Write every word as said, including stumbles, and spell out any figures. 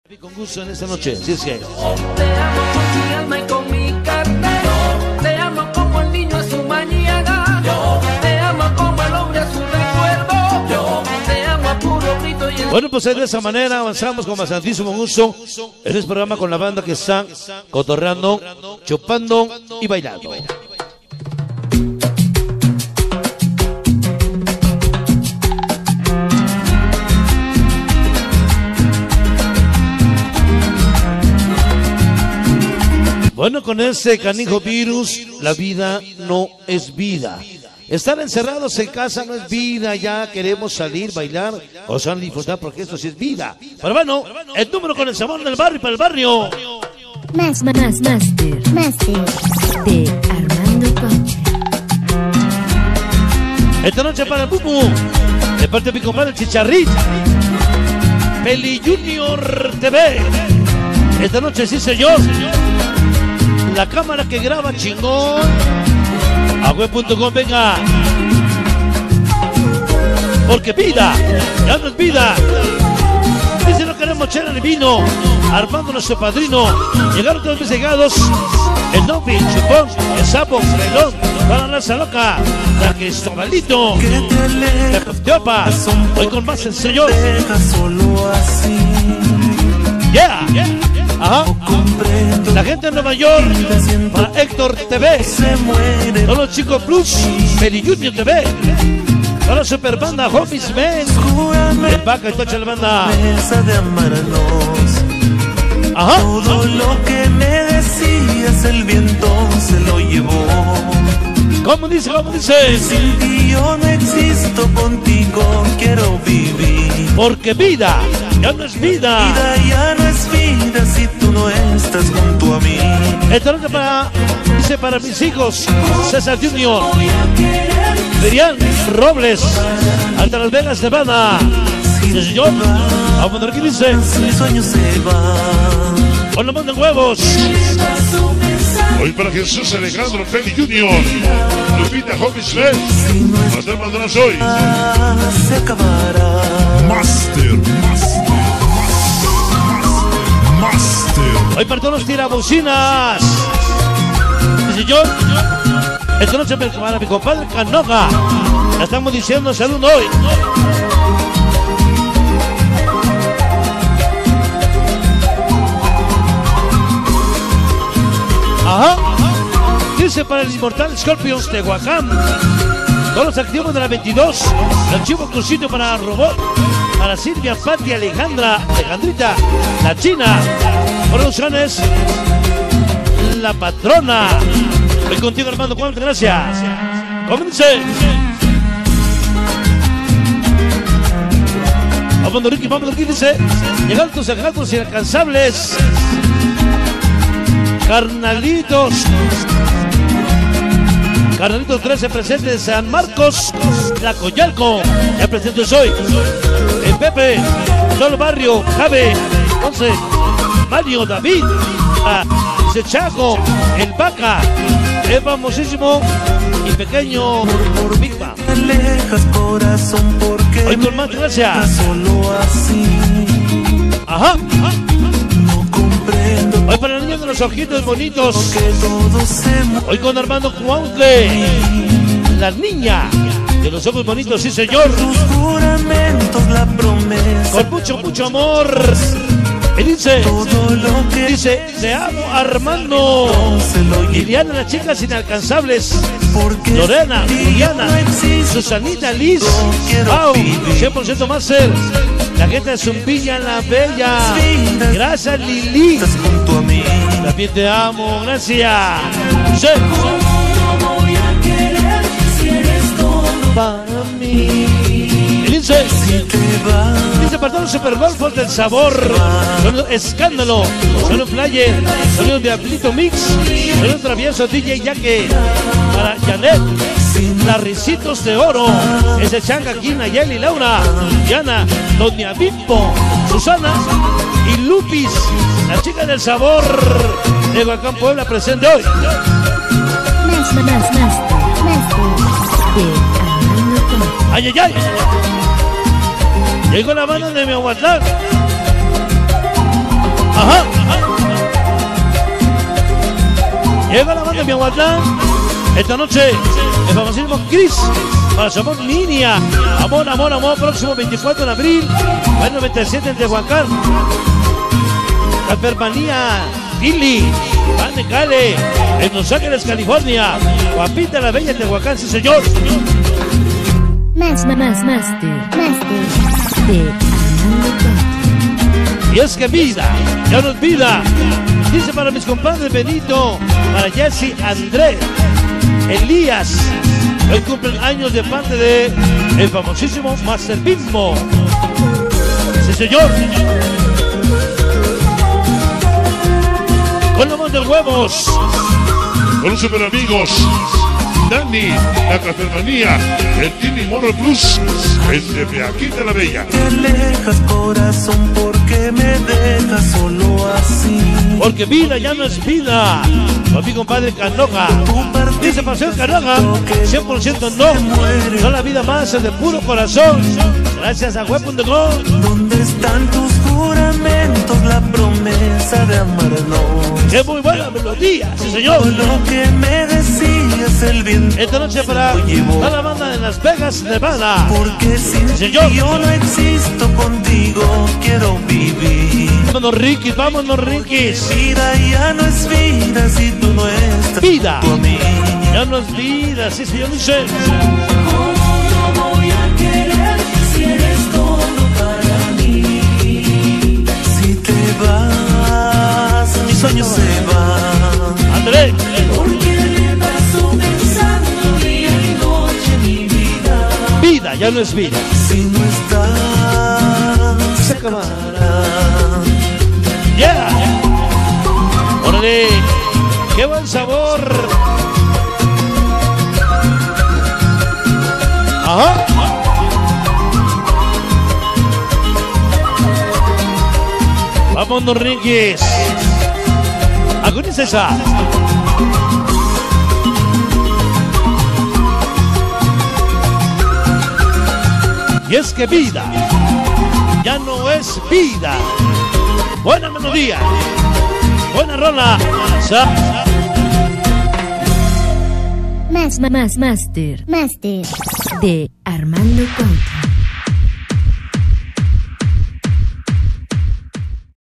Con gusto en esta noche, si es que Te amo con mi alma y con mi carne. Te amo como el niño a su mañana. Te amo como el hombre a su recuerdo. Te amo a puro grito y en... Bueno, pues de esa manera avanzamos con bastantísimo gusto en este programa con la banda que está cotorreando, chupando y bailando. Bueno, con este canijo virus, la vida no es vida. Estar encerrados en casa no es vida, ya queremos salir, bailar, gozar, disfrutar, porque esto sí es vida. Pero bueno, el número con el sabor del barrio para el barrio. Más, más, master, master de Armando Concha. Esta noche para el Pupu, de parte de mi compadre el Chicharrit, Peli Junior T V. Esta noche sí, señor. La cámara que graba chingón. A web punto com, venga. Porque vida, ya no es vida. Dice no queremos chela ni vino. Armando nuestro padrino. Llegaron todos mis llegados. El Novi, Chupón, el Sapo, Relón, toda la raza loca. La Cristobalito, la Costiopa. Hoy con más el señor. Yeah, yeah. Ajá. La gente de Nueva York para Héctor T V, todos los chicos Plus, Peli Junior T V, toda la super banda Homies Men, el Vaca y toda la banda. Ajá. Todo lo que me decías el viento se lo llevó. ¿Cómo dice? ¿Cómo dice? Sin ti yo no existo, contigo quiero vivir. Porque vida ya no es vida. Vida ya no es vida si tú no estás junto a mí. Esta noche para, dice para mis hijos, César Junior, Miriam Robles, hasta Las Vegas, Nevada. Sí, señor, vamos a ver qué dice. El sueño se va. Con la mano de huevos. Hoy para Jesús Alejandro Peli Junior, Lupita Homies Men, nos demandamos hoy. Se acabará. Master, Master, Master, Master. Hoy para todos los tirabocinas. Sí, señor. Esta noche para mi compadre Canoga. La estamos diciendo saludo hoy. Ajá. Dice para el inmortal Scorpions de Tehuacán. Todos los activos de la veintidós. El archivo crucito para Robot. Para Silvia, Pati, Alejandra, Alejandrita, la China. Producciones, la patrona. Hoy contigo, Armando, cuántas gracias. Comience. Vamos, Ricky, vamos, Ricky, dice. Llegan tus encantos inalcanzables. Carnalitos. Carnalitos trece presentes de San Marcos, La Coyalco. Ya presentes hoy. El Pepe, Solo Barrio, Jave, once, Mario, David, ah, Sechaco, El Vaca, el famosísimo y pequeño Bigma. Hoy con más gracias. Ajá, ajá. Hoy para el niño de los ojitos bonitos. Hoy con Armando Cuautle. La niña de los ojos bonitos, sí señor. Con mucho, mucho amor. Y dice, dice, te amo Armando. Liliana, las chicas inalcanzables. Lorena, Juliana, Susanita, Liz, Pau, cien por ciento Master. La gente de Zumbilla, la bella. Gracias, Lili. También te amo, gracias. Sí. Para mí. Y dice, dice para todos los supergolfos del sabor. Sonido Escándalo, sonido Flyer, sonido de Aplito Mix, sonido Travieso D J Yaque. Para Janet, las Ricitos de Oro, ese Changa, Gina, Yeli, Laura, Diana, Doña Bimbo, Susana y Lupis, la chica del sabor de Huacán, Puebla, presente hoy. Más, más, más, master de Armando Concha. Ay, ay, ay. Llegó la mano de mi Aguatlán. Miahuatlán. Esta noche, el famosísimo Chris, para su amor Niña. Amor, amor, amor, próximo veinticuatro de abril, noventa y siete en Tehuacán. La Permanía, Billy, Van de Cale, en Los Ángeles, California. Guapita la bella Tehuacán, sí señor. Más, más, master, master de Armando Cuatro. Y es que vida, ya no es vida. Dice para mis compadres Benito, para Jesse, Andrés, Elías. Hoy cumplen años de parte de el famosísimo Master Bimbo. Sí señor. Con la voz de huevos. Con los super amigos Dani, la Cafermanía, el Tini Mono Plus, el de Beaquita la Bella. Te alejas, corazón, porque me dejas solo así. Porque vida ya no es vida. Con mi compadre Canoga. Dice Paseo Canoga, cien por ciento no. No la vida más, es de puro corazón. Gracias a web punto com. ¿Dónde están tus juramentos, la promesa de amarnos? Qué muy buena melodía, sí señor. Lo que me decías, el viento. Esta noche para toda la banda de Las Vegas, Nevada. Porque sin ti yo no existo, contigo quiero vivir. Vámonos Ricky, vámonos Ricky. Vida ya no es vida si tú no estás vida junto a mí. Ya no es vida, sí señor, dice. ¿Cómo no voy a querer si eres todo para mí? Si te vas, mis sueños se van. André. Porque me paso pensando día y noche mi vida. Vida ya no es vida. Si no estás, se acabará. Yeah. Órale, qué buen sabor. Ajá. Vámonos, Rinquis. Agoniza esa. Y es que vida ya no es vida. Buena melodía. Buena rola. Más, más, master, master de Armando Cuatro.